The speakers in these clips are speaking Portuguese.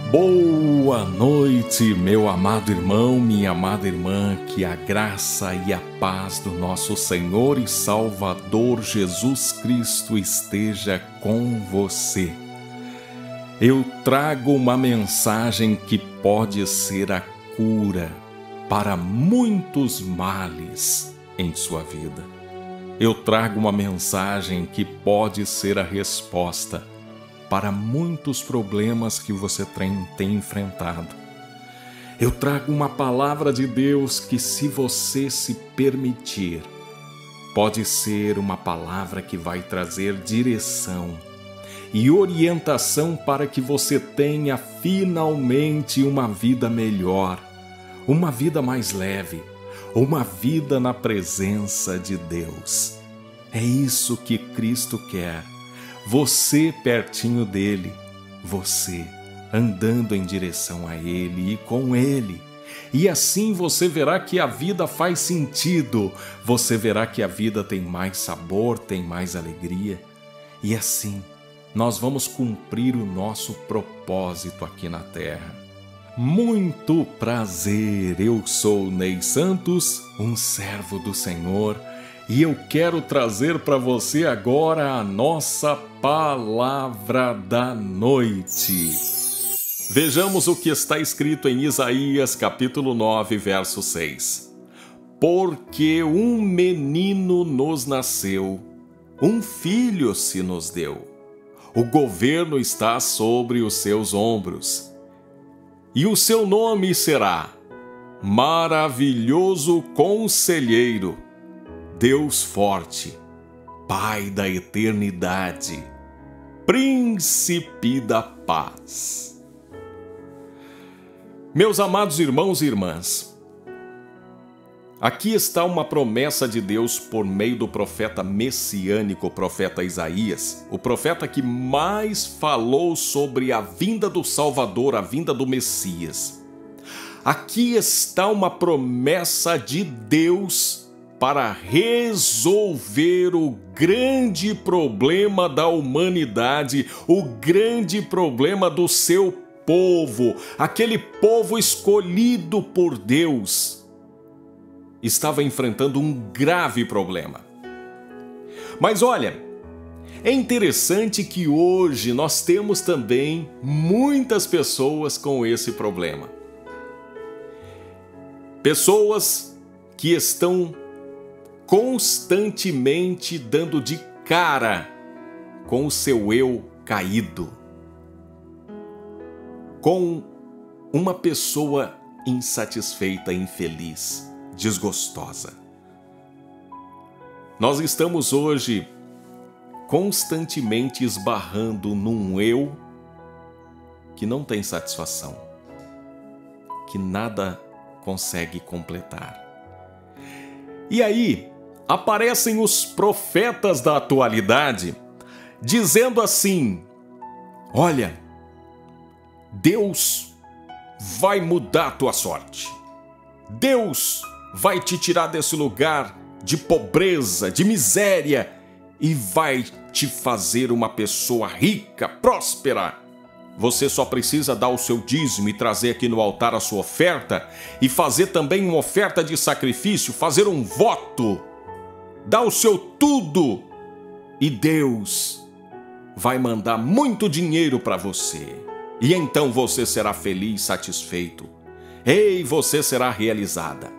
Boa noite, meu amado irmão, minha amada irmã, que a graça e a paz do nosso Senhor e Salvador Jesus Cristo esteja com você. Eu trago uma mensagem que pode ser a cura para muitos males em sua vida. Eu trago uma mensagem que pode ser a resposta para muitos problemas que você tem enfrentado. Eu trago uma palavra de Deus que, se você se permitir, pode ser uma palavra que vai trazer direção e orientação para que você tenha finalmente uma vida melhor, uma vida mais leve, uma vida na presença de Deus. É isso que Cristo quer. Você pertinho dele, você andando em direção a ele e com ele. E assim você verá que a vida faz sentido, você verá que a vida tem mais sabor, tem mais alegria. E assim nós vamos cumprir o nosso propósito aqui na terra. Muito prazer, eu sou Ney Santos, um servo do Senhor. E eu quero trazer para você agora a nossa palavra da noite. Vejamos o que está escrito em Isaías capítulo 9, verso 6. Porque um menino nos nasceu, um filho se nos deu. O governo está sobre os seus ombros. E o seu nome será Maravilhoso Conselheiro, Deus Forte, Pai da Eternidade, Príncipe da Paz. Meus amados irmãos e irmãs, aqui está uma promessa de Deus por meio do profeta messiânico, o profeta Isaías, o profeta que mais falou sobre a vinda do Salvador, a vinda do Messias. Aqui está uma promessa de Deus para resolver o grande problema da humanidade, o grande problema do seu povo, aquele povo escolhido por Deus, estava enfrentando um grave problema. Mas olha, é interessante que hoje nós temos também muitas pessoas com esse problema. Pessoas que estão constantemente dando de cara com o seu eu caído, com uma pessoa insatisfeita, infeliz, desgostosa. Nós estamos hoje constantemente esbarrando num eu que não tem satisfação, que nada consegue completar. E aí aparecem os profetas da atualidade dizendo assim: olha, Deus vai mudar a tua sorte. Deus vai te tirar desse lugar de pobreza, de miséria, e vai te fazer uma pessoa rica, próspera. Você só precisa dar o seu dízimo e trazer aqui no altar a sua oferta e fazer também uma oferta de sacrifício, fazer um voto. Dá o seu tudo e Deus vai mandar muito dinheiro para você. E então você será feliz, satisfeito. Ei, você será realizada.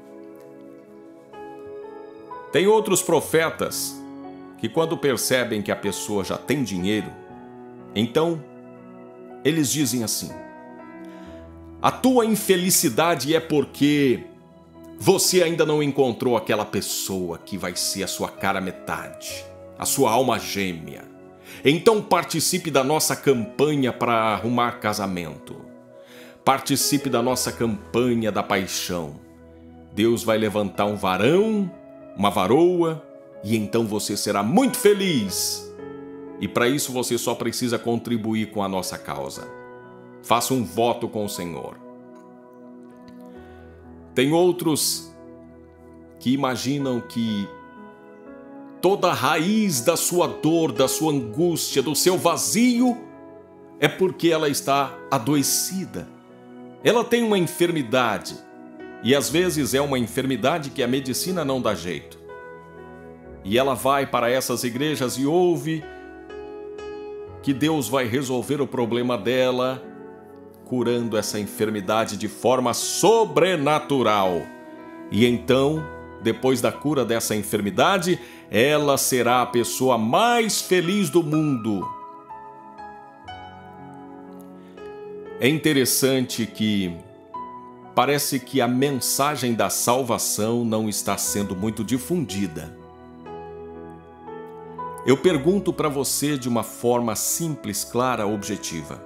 Tem outros profetas que, quando percebem que a pessoa já tem dinheiro, então eles dizem assim: a tua infelicidade é porque você ainda não encontrou aquela pessoa que vai ser a sua cara metade, a sua alma gêmea. Então participe da nossa campanha para arrumar casamento. Participe da nossa campanha da paixão. Deus vai levantar um varão, uma varoa, e então você será muito feliz. E para isso você só precisa contribuir com a nossa causa. Faça um voto com o Senhor. Tem outros que imaginam que toda a raiz da sua dor, da sua angústia, do seu vazio, é porque ela está adoecida. Ela tem uma enfermidade, e às vezes é uma enfermidade que a medicina não dá jeito. E ela vai para essas igrejas e ouve que Deus vai resolver o problema dela, curando essa enfermidade de forma sobrenatural. E então, depois da cura dessa enfermidade, ela será a pessoa mais feliz do mundo. É interessante que parece que a mensagem da salvação não está sendo muito difundida. Eu pergunto para você de uma forma simples, clara, objetiva.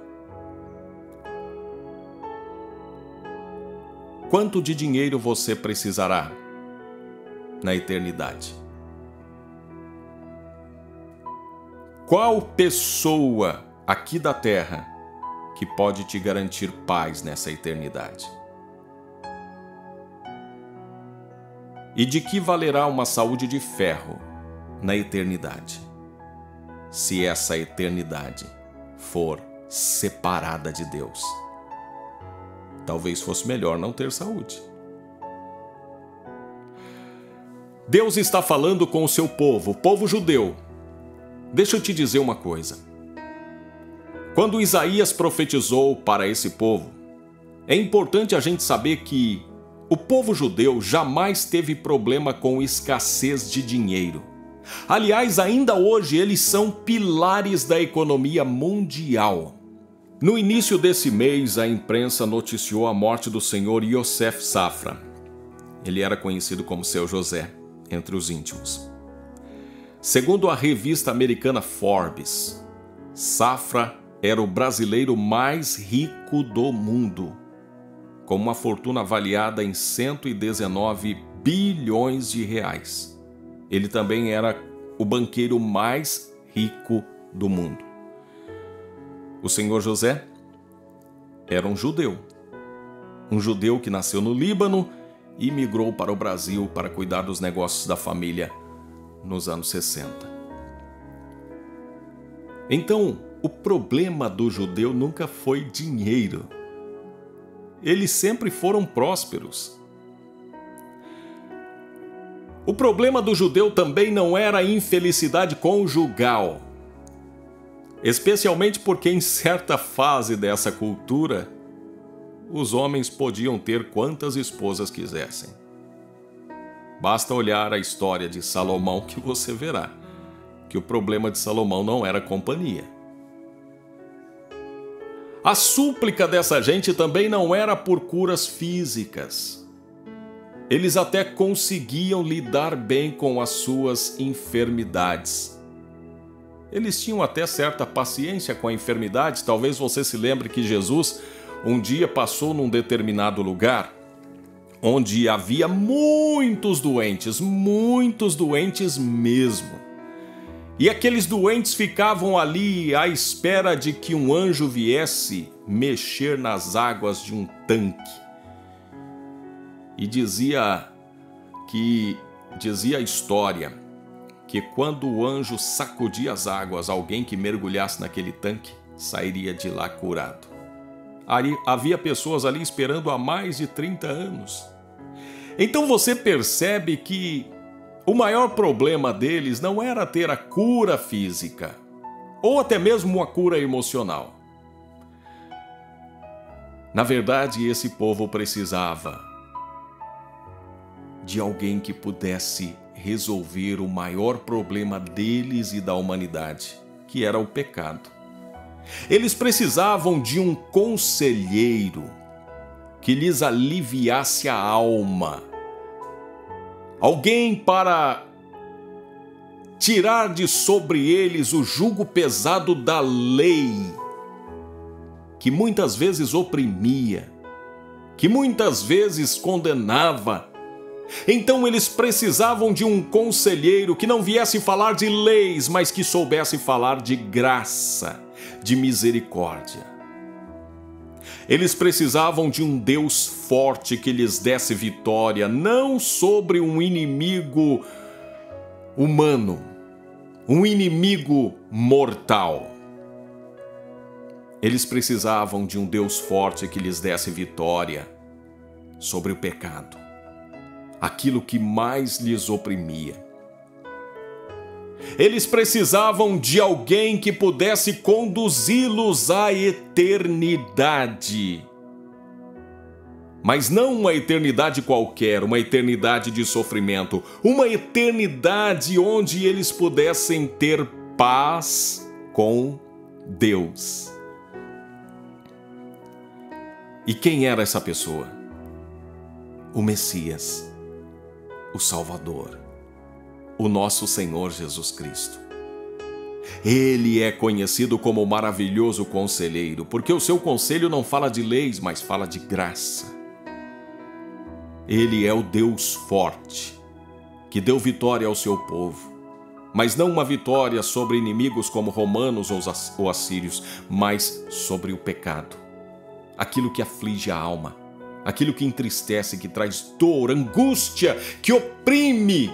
Quanto de dinheiro você precisará na eternidade? Qual pessoa aqui da Terra que pode te garantir paz nessa eternidade? E de que valerá uma saúde de ferro na eternidade, se essa eternidade for separada de Deus? Talvez fosse melhor não ter saúde. Deus está falando com o seu povo, o povo judeu. Deixa eu te dizer uma coisa. Quando Isaías profetizou para esse povo, é importante a gente saber que o povo judeu jamais teve problema com escassez de dinheiro. Aliás, ainda hoje eles são pilares da economia mundial. No início desse mês, a imprensa noticiou a morte do senhor Yosef Safra. Ele era conhecido como Seu José, entre os íntimos. Segundo a revista americana Forbes, Safra era o brasileiro mais rico do mundo, com uma fortuna avaliada em 119 bilhões de reais. Ele também era o banqueiro mais rico do mundo. O senhor José era um judeu que nasceu no Líbano e migrou para o Brasil para cuidar dos negócios da família nos anos 60. Então, o problema do judeu nunca foi dinheiro. Eles sempre foram prósperos. O problema do judeu também não era a infelicidade conjugal. Especialmente porque em certa fase dessa cultura, os homens podiam ter quantas esposas quisessem. Basta olhar a história de Salomão que você verá que o problema de Salomão não era companhia. A súplica dessa gente também não era por curas físicas. Eles até conseguiam lidar bem com as suas enfermidades. Eles tinham até certa paciência com a enfermidade. Talvez você se lembre que Jesus um dia passou num determinado lugar onde havia muitos doentes mesmo. E aqueles doentes ficavam ali à espera de que um anjo viesse mexer nas águas de um tanque. E dizia a história que quando o anjo sacudia as águas, alguém que mergulhasse naquele tanque sairia de lá curado. Havia pessoas ali esperando há mais de 30 anos. Então você percebe que o maior problema deles não era ter a cura física, ou até mesmo uma cura emocional. Na verdade, esse povo precisava de alguém que pudesse resolver o maior problema deles e da humanidade, que era o pecado. Eles precisavam de um conselheiro que lhes aliviasse a alma. Alguém para tirar de sobre eles o jugo pesado da lei, que muitas vezes oprimia, que muitas vezes condenava. Então eles precisavam de um conselheiro que não viesse falar de leis, mas que soubesse falar de graça, de misericórdia. Eles precisavam de um Deus forte que lhes desse vitória, não sobre um inimigo humano, um inimigo mortal. Eles precisavam de um Deus forte que lhes desse vitória sobre o pecado, aquilo que mais lhes oprimia. Eles precisavam de alguém que pudesse conduzi-los à eternidade. Mas não uma eternidade qualquer, uma eternidade de sofrimento, uma eternidade onde eles pudessem ter paz com Deus. E quem era essa pessoa? O Messias, o Salvador, o nosso Senhor Jesus Cristo. Ele é conhecido como o maravilhoso conselheiro, porque o seu conselho não fala de leis, mas fala de graça. Ele é o Deus forte, que deu vitória ao seu povo, mas não uma vitória sobre inimigos como romanos ou assírios, mas sobre o pecado, aquilo que aflige a alma, aquilo que entristece, que traz dor, angústia, que oprime.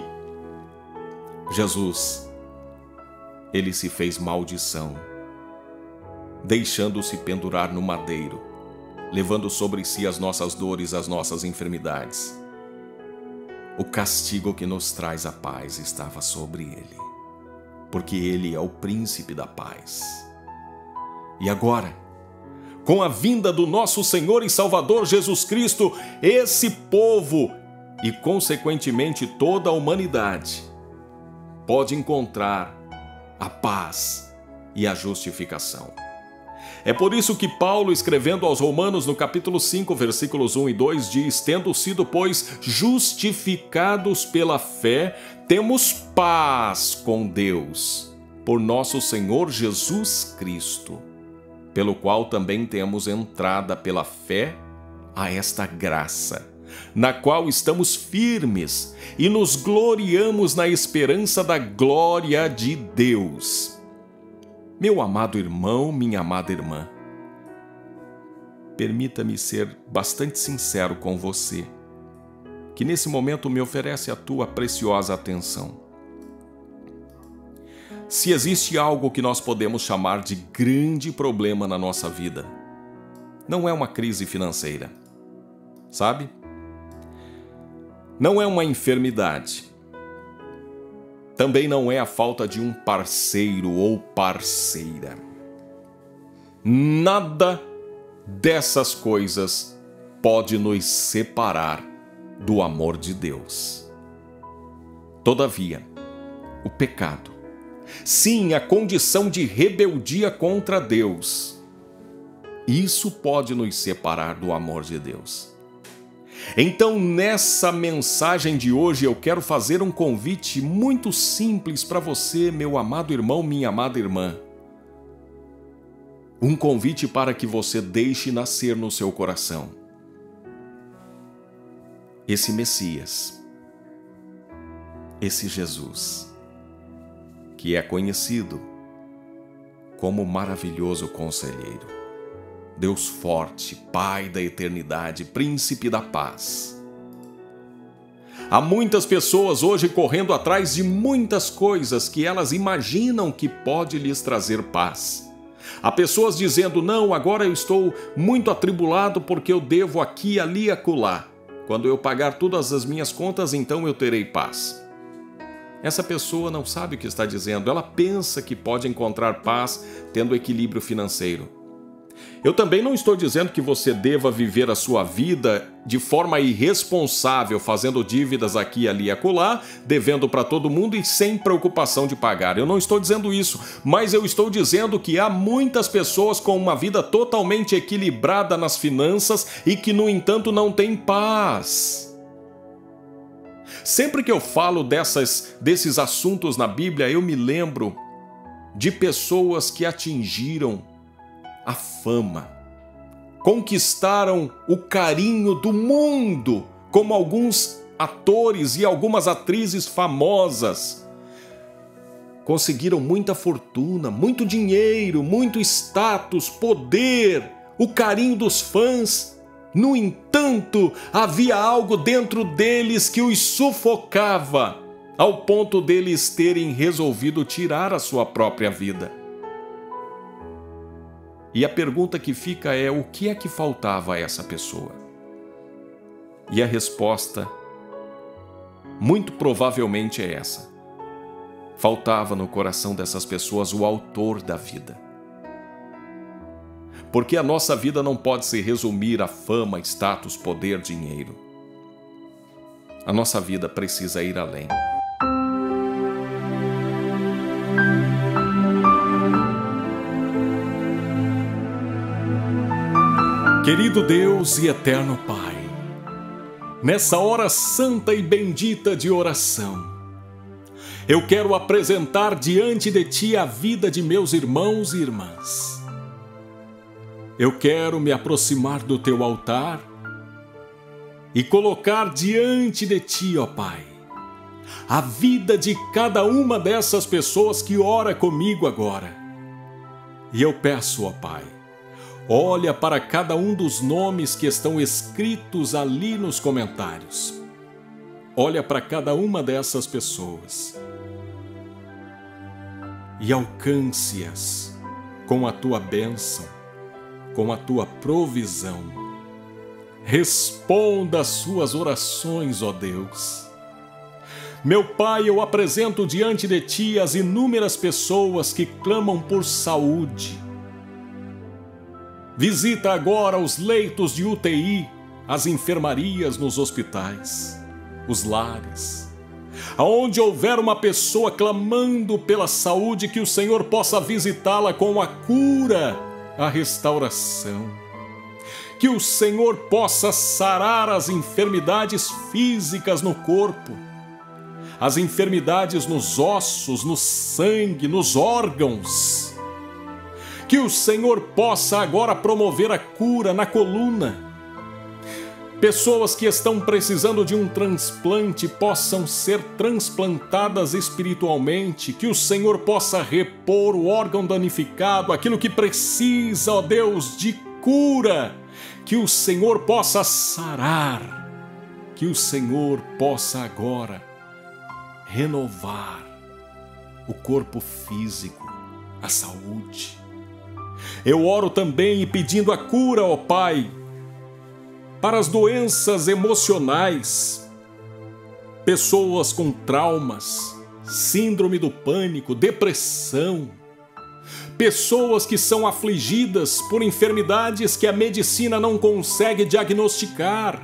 Jesus, ele se fez maldição, deixando-se pendurar no madeiro, levando sobre si as nossas dores, as nossas enfermidades. O castigo que nos traz a paz estava sobre ele, porque ele é o príncipe da paz. E agora, com a vinda do nosso Senhor e Salvador Jesus Cristo, esse povo e, consequentemente, toda a humanidade pode encontrar a paz e a justificação. É por isso que Paulo, escrevendo aos Romanos no capítulo 5, versículos 1 e 2, diz: tendo sido, pois, justificados pela fé, temos paz com Deus, por nosso Senhor Jesus Cristo, pelo qual também temos entrada pela fé a esta graça, na qual estamos firmes e nos gloriamos na esperança da glória de Deus. Meu amado irmão, minha amada irmã, permita-me ser bastante sincero com você, que nesse momento me oferece a tua preciosa atenção. Se existe algo que nós podemos chamar de grande problema na nossa vida, não é uma crise financeira, sabe? Não é uma enfermidade. Também não é a falta de um parceiro ou parceira. Nada dessas coisas pode nos separar do amor de Deus. Todavia, o pecado, sim, a condição de rebeldia contra Deus, isso pode nos separar do amor de Deus. Então, nessa mensagem de hoje, eu quero fazer um convite muito simples para você, meu amado irmão, minha amada irmã. Um convite para que você deixe nascer no seu coração esse Messias, esse Jesus, que é conhecido como o maravilhoso conselheiro, Deus forte, Pai da eternidade, Príncipe da paz. Há muitas pessoas hoje correndo atrás de muitas coisas que elas imaginam que pode lhes trazer paz. Há pessoas dizendo: não, agora eu estou muito atribulado porque eu devo aqui, ali e acolá. Quando eu pagar todas as minhas contas, então eu terei paz. Essa pessoa não sabe o que está dizendo. Ela pensa que pode encontrar paz tendo equilíbrio financeiro. Eu também não estou dizendo que você deva viver a sua vida de forma irresponsável, fazendo dívidas aqui, ali e acolá, devendo para todo mundo e sem preocupação de pagar. Eu não estou dizendo isso, mas eu estou dizendo que há muitas pessoas com uma vida totalmente equilibrada nas finanças e que, no entanto, não têm paz. Sempre que eu falo desses assuntos na Bíblia, eu me lembro de pessoas que atingiram a fama, conquistaram o carinho do mundo, como alguns atores e algumas atrizes famosas. Conseguiram muita fortuna, muito dinheiro, muito status, poder, o carinho dos fãs. No entanto, havia algo dentro deles que os sufocava, ao ponto deles terem resolvido tirar a sua própria vida. E a pergunta que fica é: o que é que faltava a essa pessoa? E a resposta, muito provavelmente, é essa. Faltava no coração dessas pessoas o autor da vida. Porque a nossa vida não pode se resumir a fama, status, poder, dinheiro. A nossa vida precisa ir além. Querido Deus e eterno Pai, nessa hora santa e bendita de oração, eu quero apresentar diante de Ti a vida de meus irmãos e irmãs. Eu quero me aproximar do Teu altar e colocar diante de Ti, ó Pai, a vida de cada uma dessas pessoas que ora comigo agora. E eu peço, ó Pai, olha para cada um dos nomes que estão escritos ali nos comentários. Olha para cada uma dessas pessoas e alcance-as com a Tua bênção, com a Tua provisão. Responda às suas orações, ó Deus. Meu Pai, eu apresento diante de Ti as inúmeras pessoas que clamam por saúde. Visita agora os leitos de UTI, as enfermarias nos hospitais, os lares. Aonde houver uma pessoa clamando pela saúde, que o Senhor possa visitá-la com a cura, a restauração. Que o Senhor possa sarar as enfermidades físicas no corpo, as enfermidades nos ossos, no sangue, nos órgãos. Que o Senhor possa agora promover a cura na coluna. Pessoas que estão precisando de um transplante possam ser transplantadas espiritualmente. Que o Senhor possa repor o órgão danificado, aquilo que precisa, ó Deus, de cura. Que o Senhor possa sarar. Que o Senhor possa agora renovar o corpo físico, a saúde. Eu oro também e pedindo a cura, ó Pai, para as doenças emocionais, pessoas com traumas, síndrome do pânico, depressão, pessoas que são afligidas por enfermidades que a medicina não consegue diagnosticar,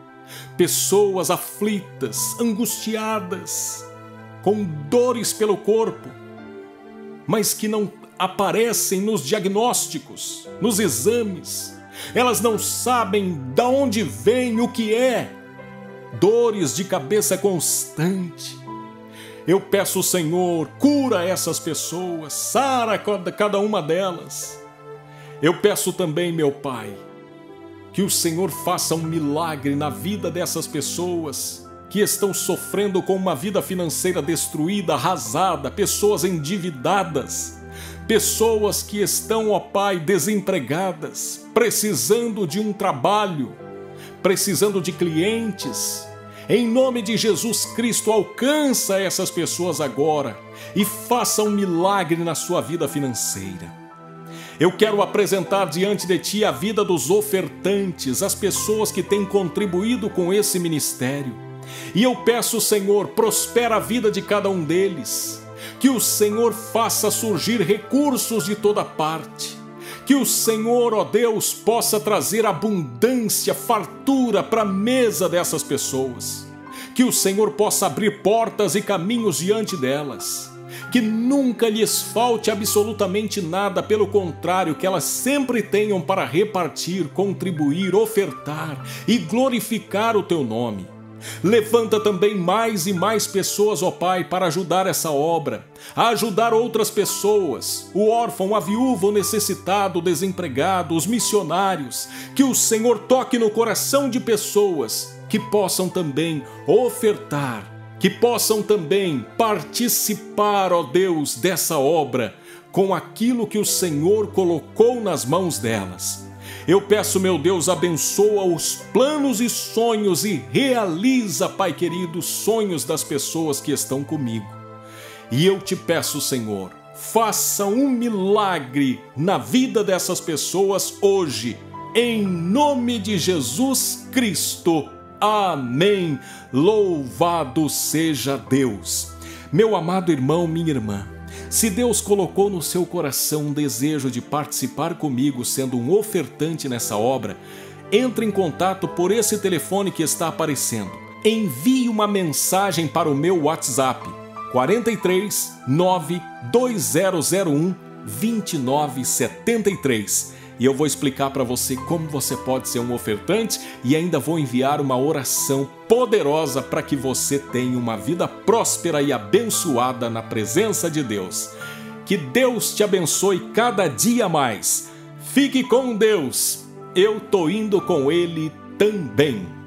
pessoas aflitas, angustiadas, com dores pelo corpo, mas que não aparecem nos diagnósticos, nos exames. Elas não sabem de onde vem, o que é. Dores de cabeça constante. Eu peço, Senhor, cura essas pessoas, sara cada uma delas. Eu peço também, meu Pai, que o Senhor faça um milagre na vida dessas pessoas que estão sofrendo com uma vida financeira destruída, arrasada, pessoas endividadas, pessoas que estão, ó Pai, desempregadas, precisando de um trabalho, precisando de clientes. Em nome de Jesus Cristo, alcança essas pessoas agora e faça um milagre na sua vida financeira. Eu quero apresentar diante de Ti a vida dos ofertantes, as pessoas que têm contribuído com esse ministério. E eu peço, Senhor, prospera a vida de cada um deles. Que o Senhor faça surgir recursos de toda parte. Que o Senhor, ó Deus, possa trazer abundância, fartura para a mesa dessas pessoas. Que o Senhor possa abrir portas e caminhos diante delas. Que nunca lhes falte absolutamente nada, pelo contrário, que elas sempre tenham para repartir, contribuir, ofertar e glorificar o Teu nome. Levanta também mais e mais pessoas, ó Pai, para ajudar essa obra, a ajudar outras pessoas, o órfão, a viúva, o necessitado, o desempregado, os missionários. Que o Senhor toque no coração de pessoas que possam também ofertar, que possam também participar, ó Deus, dessa obra, com aquilo que o Senhor colocou nas mãos delas. Eu peço, meu Deus, abençoa os planos e sonhos e realiza, Pai querido, os sonhos das pessoas que estão comigo. E eu te peço, Senhor, faça um milagre na vida dessas pessoas hoje, em nome de Jesus Cristo. Amém. Louvado seja Deus. Meu amado irmão, minha irmã, se Deus colocou no seu coração um desejo de participar comigo sendo um ofertante nessa obra, entre em contato por esse telefone que está aparecendo. Envie uma mensagem para o meu WhatsApp 43 92001 2973 e eu vou explicar para você como você pode ser um ofertante e ainda vou enviar uma oração poderosa para que você tenha uma vida próspera e abençoada na presença de Deus. Que Deus te abençoe cada dia mais. Fique com Deus. Eu tô indo com Ele também.